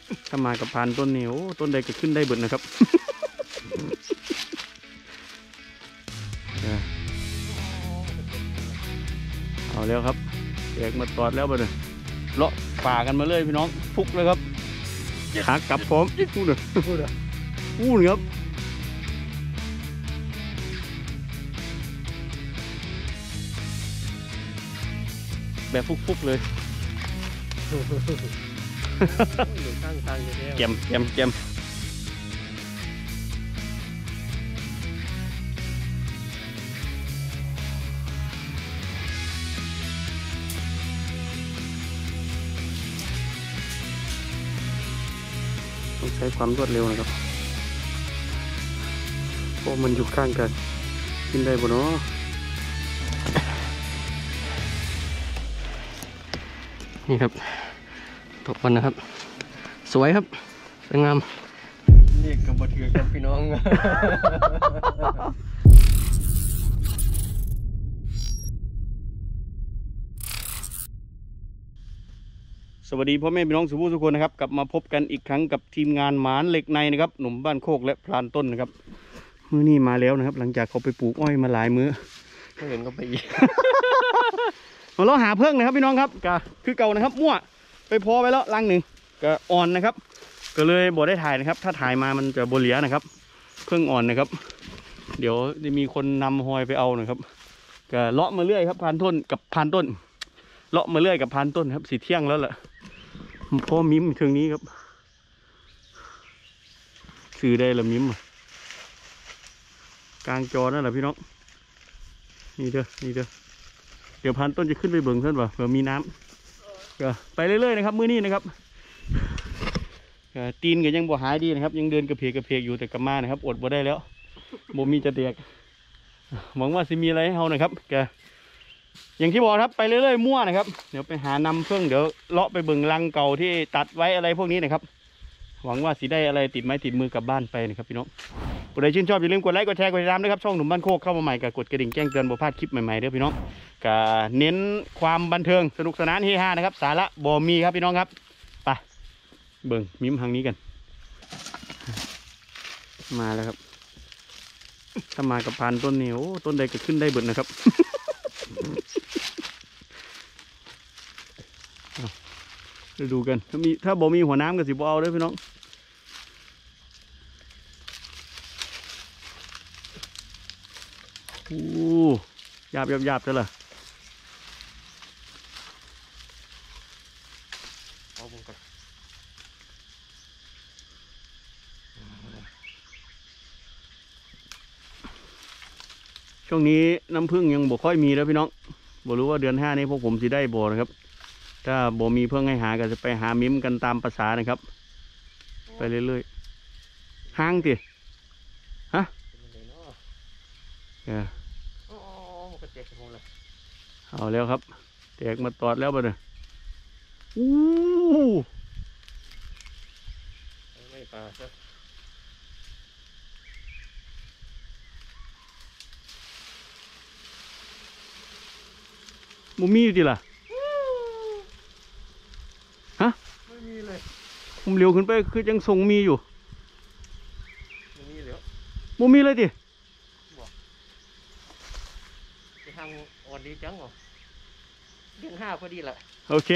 ถ้ามากับพานต้นนี้โอ้ต้นใดก็ขึ้นได้เบิดนะครับ เอาแล้วครับแตกมาตอดแล้วบ่เนี่ยเลาะป่ากันมาเลยพี่น้องฟุกเลยครับขากลับพร้อมพูดเลยพูดครับแบบฟุกๆเลยเกมต้องใช้ความรวดเร็วนะครับเพราะมันอยู่ข้างกันกินได้บ่เนาะนี่ครับตกมันนะครับสวยครับสวยงามนี่กับบะเทือครับพี่น้องสวัสดีพ่อแม่พี่น้องสุภาพทุกคนนะครับกลับมาพบกันอีกครั้งกับทีมงานหมานเหล็กในนะครับหนุ่มบ้านโคกและพรานต้นนะครับมื้อนี้มาแล้วนะครับหลังจากเขาไปปลูกอ้อยมาหลายมื้อไม่เห็นก็ไปอีก มาเราหาเพิ่งนะครับพี่น้องครับก็คือเก่านะครับมั่วไปพอไปแล้วลังหนึ่งก็อ่อนนะครับก็เลยบ่ได้ถ่ายนะครับถ้าถ่ายมามันจะโบเหลียนะครับเพิ่งอ่อนนะครับเดี๋ยวจะมีคนนำหอยไปเอานะครับก็เลาะมาเรื่อยครับพานต้นกับพานต้นเลาะมาเรื่อยกับพานต้นครับสีเที่ยงแล้วแหละพ่อมิ้มถึงนี้ครับซื้อได้ละมิ้มกลางจอนั่นแหละพี่น้องนี่เด้อเดี๋ยวพานต้นจะขึ้นไปเบิ่งเพื่อนว่าเผื่อมีน้ำก็ไปเรื่อยๆนะครับมื้อนี้นะครับตีนก็ยังบ่หายดีนะครับยังเดินกระเพกอยู่แต่กลับมานะครับอดบ่ได้แล้วบ่มีจะเด็กหวังว่าจะมีอะไรให้เรานะครับก็อย่างที่บอกครับไปเรื่อยๆมั่วนะครับเดี๋ยวไปหานำเพิ่งเดี๋ยวเลาะไปเบิ่งรังเก่าที่ตัดไว้อะไรพวกนี้นะครับหวังว่าสิได้อะไรติดไม้ติดมือกลับบ้านไปนะครับพี่น้องผู้ใดชื่นชอบอย่าลืมกดไลค์กดแชร์กดติดตามด้วยครับช่องหนุ่มบ้านโคกเข้ามาใหม่กับกดกระดิ่งแจ้งเตือนบ่พลาดคลิปใหม่ๆเด้อพี่น้องก็เน้นความบันเทิงสนุกสนานเฮฮานะครับสาระบ่มีครับพี่น้องครับไปเบิ่งมิ้มทางนี้กันมาแล้วครับถ้ามากับพานต้นนี้โอ้ต้นใดก็ขึ้นได้เบิดนะครับดูกันถ้าบ่มีหัวน้ำก็สิบ่เอาเด้อพี่น้องโอ้หยาบใช่เหรอช่วงนี้น้ำผึ้งยังบ่ค่อยมีแล้วพี่น้องบ่รู้ว่าเดือน 5นี้พวกผมสิได้บ่นะครับถ้าบ่มีเพิ่งให้หาก็จะไปหามิ้มกันตามภาษานะครับไปเรื่อยๆห้างติฮะเอาแล้วครับแตกมาตอดแล้วบ่เนี่ยไม่ปลาครับมุมมีอยู่ดิล่ะฮะไม่มีเลยผมเลี้ยวขึ้นไปคือยังทรงมีอยู่มุมมีเลยดิทางอ่อนดีจังเหรอเดือน 5พอดีแหละโอเค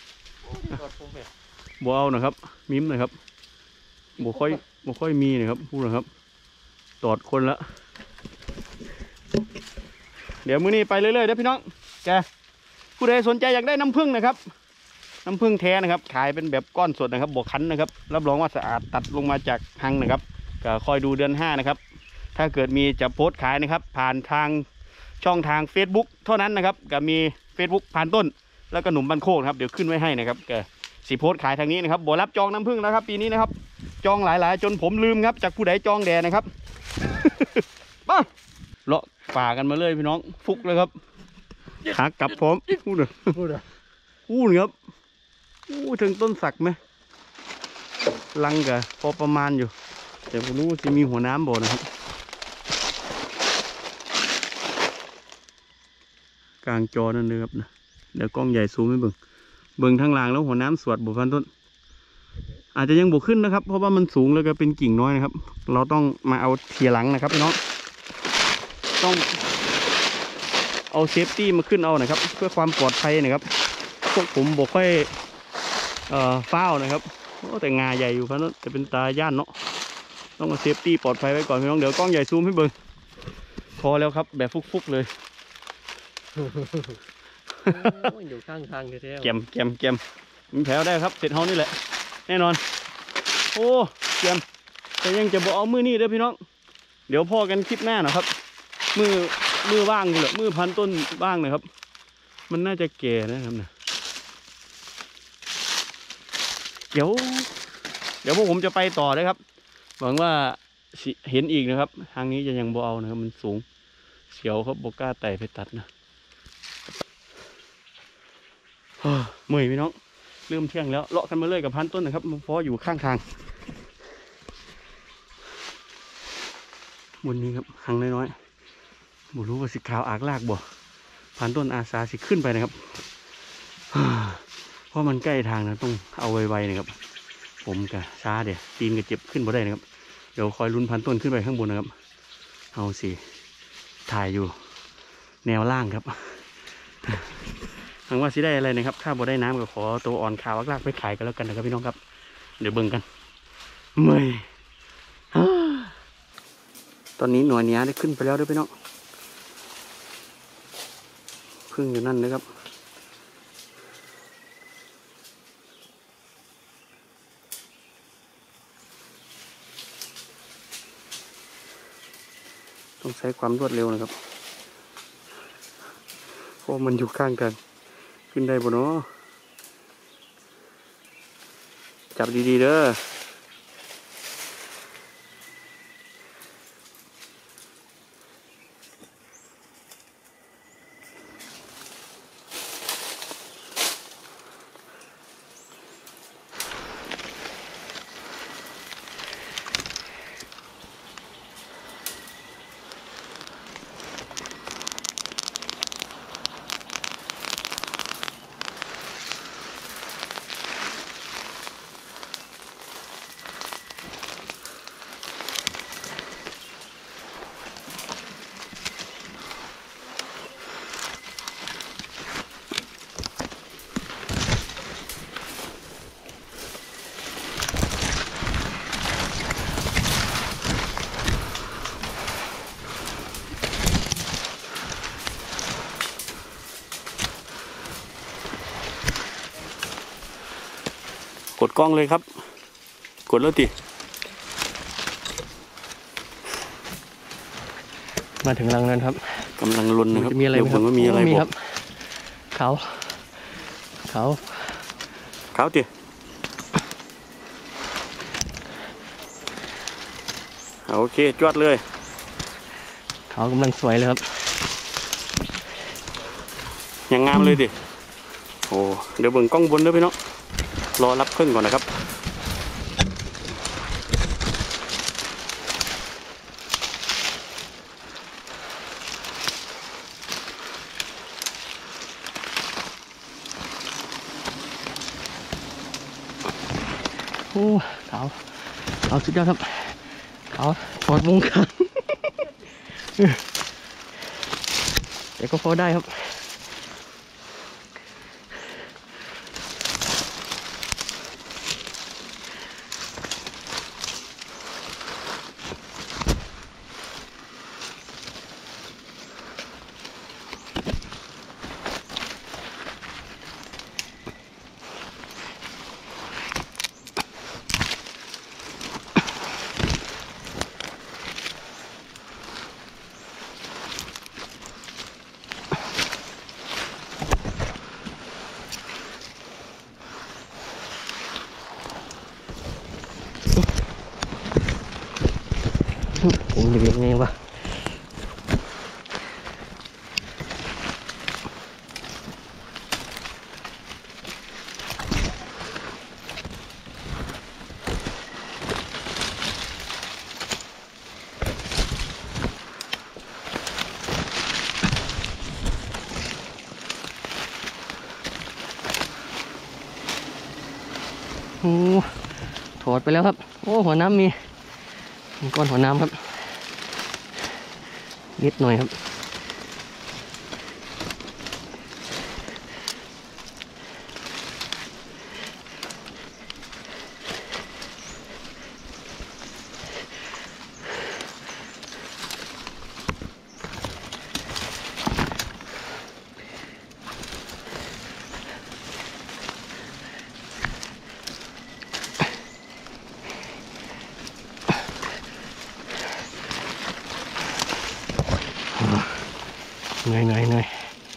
บ่เอานะครับมิ้มนะครับบ่ค่อยมีนะครับพูดนะครับตอดคนละเดี๋ยวมื้อนี้ไปเรื่อยๆเด้อพี่น้องแกผู้ใดสนใจอยากได้น้ำผึ้งนะครับน้ำผึ้งแท้นะครับขายเป็นแบบก้อนสดนะครับบ่คั้นนะครับรับรองว่าสะอาดตัดลงมาจากหังนะครับก็คอยดูเดือน 5นะครับถ้าเกิดมีจะโพสต์ขายนะครับผ่านทางช่องทาง Facebook เท่านั้นนะครับก็มี Facebook พานต้นแล้วก็หนุ่มบ้านโคกครับเดี๋ยวขึ้นไว้ให้นะครับก็สีโพสต์ขายทางนี้นะครับบ่รับจองน้ำผึ้งนะครับปีนี้นะครับจองหลายๆจนผมลืมครับจากผู้ใดจองแดนะครับ ป้าเลาะป่ากันมาเลยพี่น้องฟุกเลยครับขากลับพร้อมพูดครับถึงต้นสักไหมลังกะพอประมาณอยู่แต่ผมรู้ว่าจะมีหัวน้ำบ่นะครับกลางจอนั่นเลยครับนะเดี๋ยวกล้องใหญ่ซูมให้เบิ่งทางล่างแล้วหัวน้ำสวดบุพันต้นอาจจะยังบวกขึ้นนะครับเพราะว่ามันสูงแล้วก็เป็นกิ่งน้อยนะครับเราต้องมาเอาเทียหลังนะครับพี่น้องต้องเอาเซฟตี้มาขึ้นเอานะครับเพื่อความปลอดภัยนะครับพวกผมบอกค่อยฟ้าวนะครับแต่งาใหญ่อยู่ครับจะเป็นตาย่านเนาะต้องเอาเซฟตี้ปลอดภัยไว้ก่อนพี่น้องเดี๋ยวกล้องใหญ่ซูมให้เบิ่งพอแล้วครับแบบฟุกๆเลยอยู่ข้างทางแท้ๆเกมมีแผลได้ครับเสร็จเฮานี่แหละแน่นอนโอ้เกมแต่ยังจะบอกเอามือนี่เด้อพี่น้องเดี๋ยวพ่อกันคลิปหน้านะครับมือว่างเลยมือพันต้นว่างนะครับมันน่าจะแก่นะครับเนี่ยเดี๋ยวพวกผมจะไปต่อนะครับหวังว่าเห็นอีกนะครับทางนี้จะยังบ่เอานะครับมันสูงเสียวครับบกล้าไต่ไปตัดนะเมื่อยพี่น้องเริ่มเที่ยงแล้วเลาะกันมาเลยกับพันต้นนะครับมันเพาะอยู่ข้างทางบนนี้ครับหางน้อยๆบ่รู้ว่าสิขาวอากลากบ่พันต้นอาสาสิขึ้นไปนะครับเพราะมันใกล้ทางนะต้องเอาไวๆนะครับผมกับช้าเดี๋ยวตีนกับเจ็บขึ้นบ่ได้นะครับเดี๋ยวคอยลุ้นพันต้นขึ้นไปข้างบนนะครับเอาสิถ่ายอยู่แนวล่างครับหวังว่าสิได้อะไรนะครับถ้าบ่ได้น้ำก็ขอตัวอ่อนขาวลากไปขายกันแล้วกันนะครับพี่น้องครับเดี๋ยวเบิ่งกันเมื่อยตอนนี้หน่วยเนี้ยได้ขึ้นไปแล้วด้วยพี่น้องพึ่งอยู่นั่นนะครับต้องใช้ความรวดเร็วนะครับเพราะมันอยู่ข้างกันขึ้นได้บ่เนาะจับดีๆเด้อกดกล้องเลยครับกดแล้วติมาถึงรังนั้นครับกำลังลุ้นนะครับมีอะไรผมว่ามีอะไรครับเขาติโอเคจวดเลยเขากำลังสวยเลยครับอย่างงามเลยดิโอ้เดี๋ยวเบิ่งกล้องบนด้วยพี่น้องรอรับพึ่งก่อนนะครับโอ้เขาสุดยอดครับเขาถอดวงกันแต่ก็พอได้ครับผมจะเรียกไงวะโอ้ถอดไปแล้วครับโอ้หัวน้ำมีก้อนหัวน้ำครับนิดหน่อยครับเหนื่อย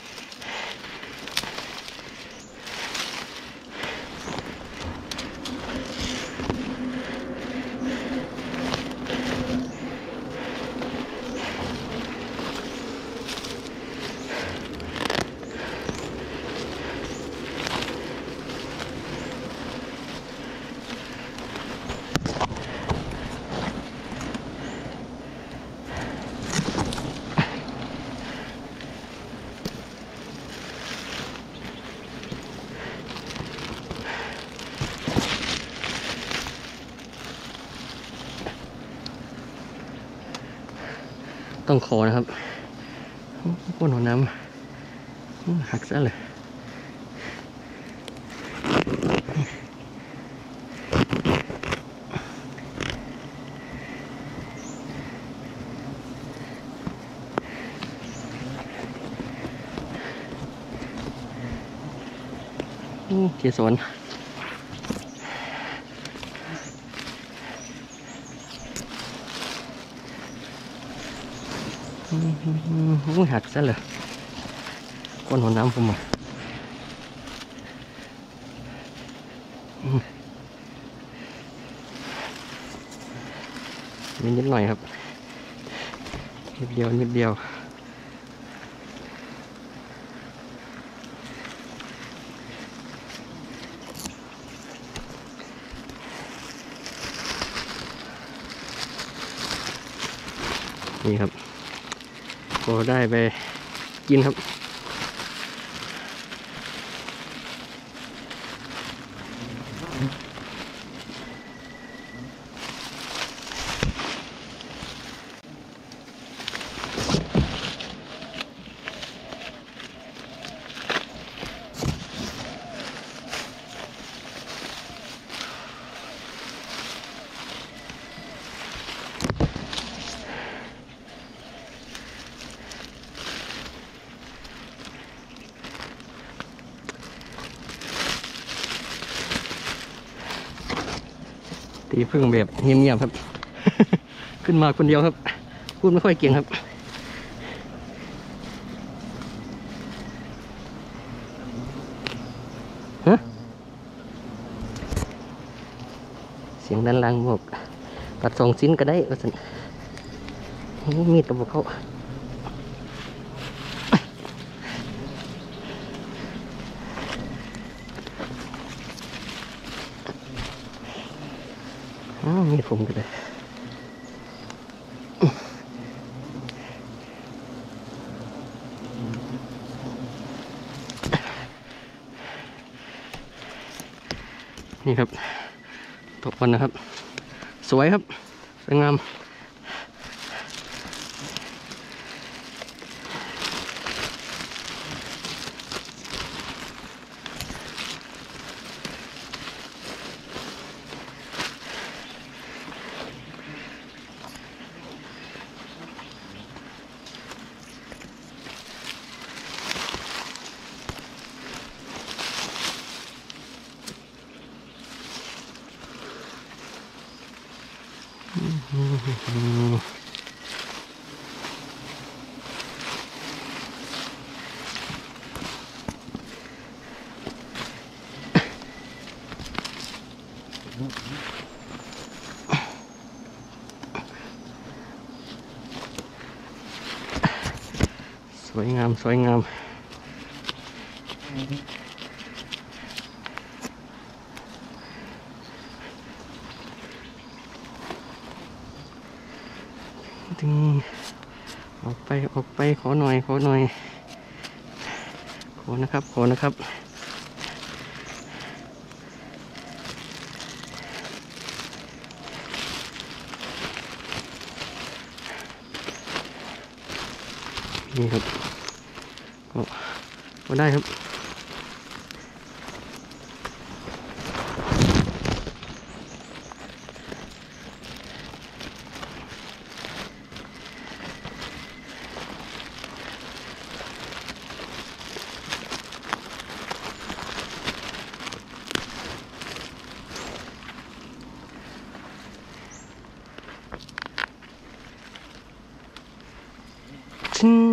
ต้องขอนะครับก้นหัวน้ำหักซะเลยเกสรหักซะเลยก้นหัวน้ำผมอ่ะนิดหน่อยครับนิดเดียวนี่ครับก็ได้ไปกินครับตีพึ่งแบบเงียบๆครับ ขึ้นมาคนเดียวครับพูดไม่ค่อยเก่งครับฮะเสียงดันลังบอกตัดสองชิ้นก็ได้ว่าสันมีดตะบกเขามีดผมก็ได้นี่ครับตกวันนะครับสวยครับสวยงามสวยงามสวยงามดึงออกไปขอหน่อยขอนะครับนี่ครับก็ได้ครับชิ้น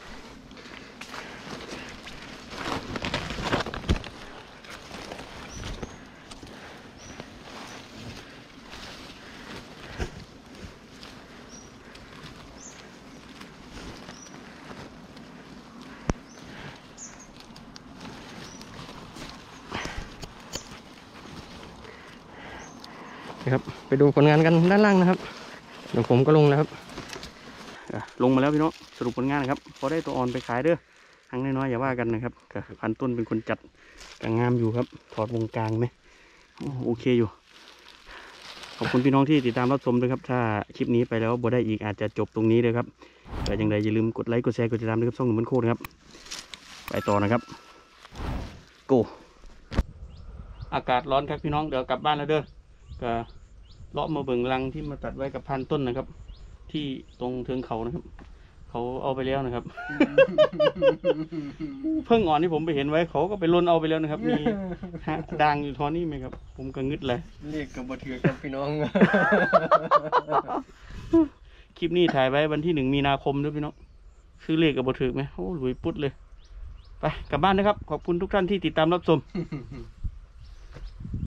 นะครับไปดูผลงานกันด้านล่างนะครับเดี๋ยวผมก็ลงแล้วครับลงมาแล้วพี่น้องสรุปผลงานนะครับพอได้ตัวอ่อนไปขายเด้อหางน้อยๆอย่าว่ากันนะครับพันต้นเป็นคนจัดกางงามอยู่ครับถอดวงกลางไหมโอเคอยู่ขอบคุณพี่น้องที่ติดตามรับชมด้วยครับถ้าคลิปนี้ไปแล้วบ่ได้อีกอาจจะจบตรงนี้เลยครับแต่อย่างไรอย่าลืมกดไลค์กดแชร์กดติดตามด้วยครับช่องหนุ่มมันโคตรนะครับไปต่อนะครับโกอากาศร้อนครับพี่น้องเดี๋ยวกลับบ้านแล้วเด้อก็เลาะมาเบิ่งรังที่มาตัดไว้กับพันต้นนะครับที่ตรงเทิงเขานะครับเขาเอาไปแล้วนะครับ เพิ่งอ่อนที่ผมไปเห็นไว้เขาก็ไปล้นเอาไปแล้วนะครับมีด่างอยู่ทอนี่ไหมครับผมก็งึดเลยเรียกกับบัถือกับพี่น้องคลิปนี้ถ่ายไว้วันที่1 มีนาคมด้วยพี่น้องซื้อเลขกับบถือไหมโอ้หลุยปุ๊ดเลยไปกลับบ้านนะครับขอบคุณทุกท่านที่ติดตามรับชม